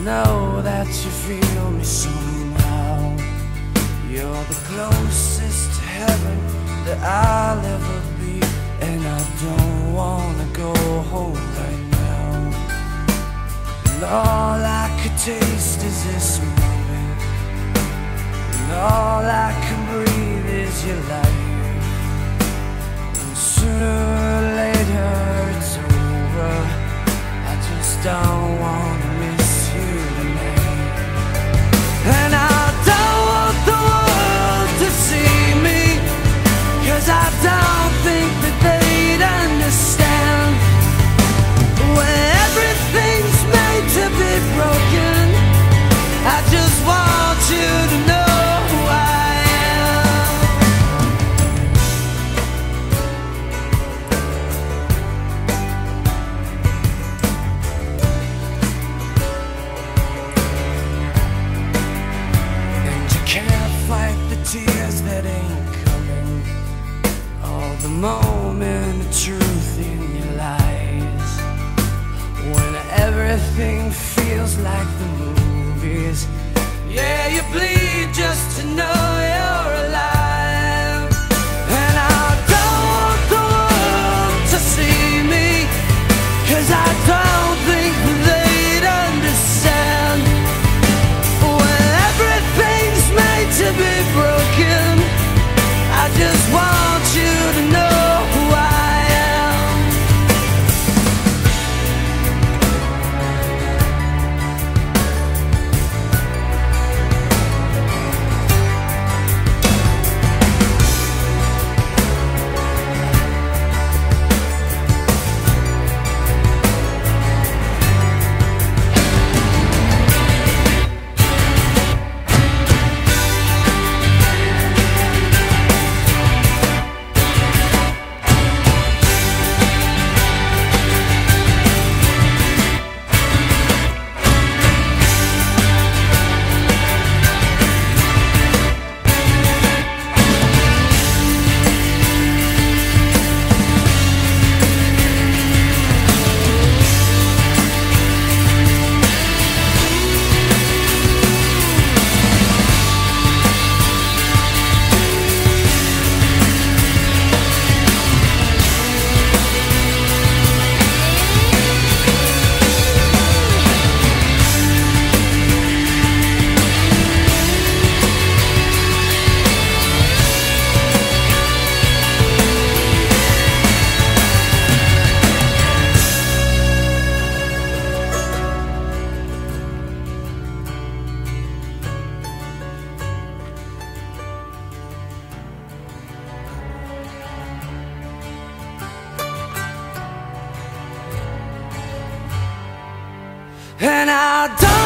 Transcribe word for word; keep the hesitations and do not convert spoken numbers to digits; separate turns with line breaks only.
know that you feel me somehow. You're the closest to heaven that I'll ever be, and I don't wanna go home right now. And all I could taste is this moment, and all I can breathe is your life. And sooner or later it's over. I just don't wanna miss you tonight. And I don't want the world to see me, 'cause I don't think that they'd understand. When everything's made to be broken, I just want you to know who I am. And you can't fight the tears that ain't coming, all the moment of truth in your lies. When everything feels like the movies, yeah, you bleed just to know you're alive. And I don't want the world to see me, 'cause I don't think they'd understand. When everything's made to be broken, I just want you to know who I am. And I don't